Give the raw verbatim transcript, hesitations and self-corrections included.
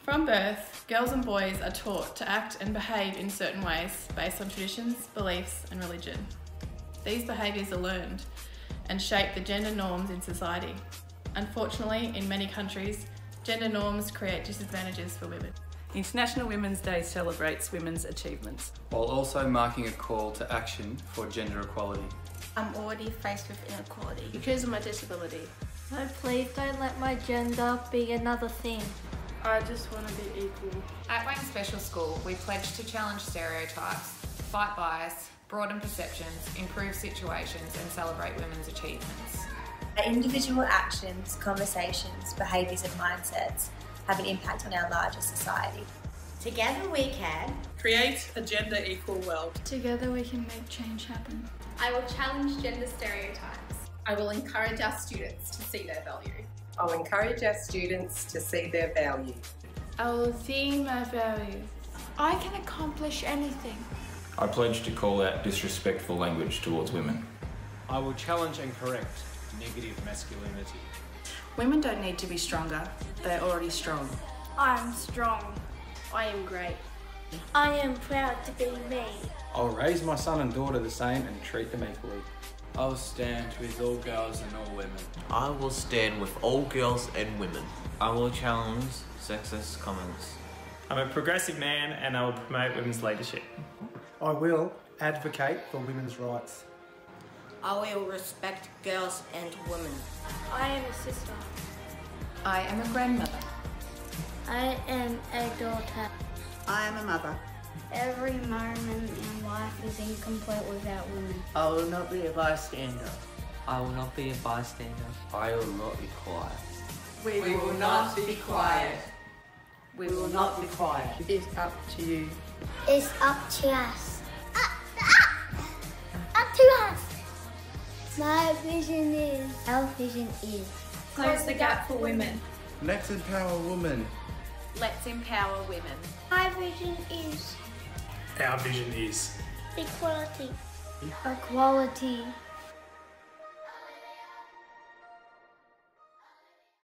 From birth, girls and boys are taught to act and behave in certain ways based on traditions, beliefs and religion. These behaviours are learned and shape the gender norms in society. Unfortunately, in many countries, gender norms create disadvantages for women. International Women's Day celebrates women's achievements, while also marking a call to action for gender equality. I'm already faced with inequality because of my disability. No, please don't let my gender be another thing. I just want to be equal. At Wayne Special School, we pledge to challenge stereotypes, fight bias, broaden perceptions, improve situations and celebrate women's achievements. Our individual actions, conversations, behaviours and mindsets have an impact on our larger society. Together we can create a gender equal world. Together we can make change happen. I will challenge gender stereotypes. I will encourage our students to see their value. I'll encourage our students to see their value. I will see my value. I can accomplish anything. I pledge to call out disrespectful language towards women. I will challenge and correct negative masculinity. Women don't need to be stronger, they're already strong. I'm strong. I am great. I am proud to be me. I'll raise my son and daughter the same and treat them equally. I will stand with all girls and all women. I will stand with all girls and women. I will challenge sexist comments. I'm a progressive man and I will promote women's leadership. I will advocate for women's rights. I will respect girls and women. I am a sister. I am a grandmother. I am a daughter. I am a mother. Every moment in life is incomplete without women. I will not be a bystander. I will not be a bystander. I will not be quiet. We, we will not be quiet. We will not be quiet. It's up to you. It's up to us. Up, up, up to us. My vision is, our vision is. Close the gap for women. Let's empower women. Let's empower women. My vision is. Our vision is Equality. Equality.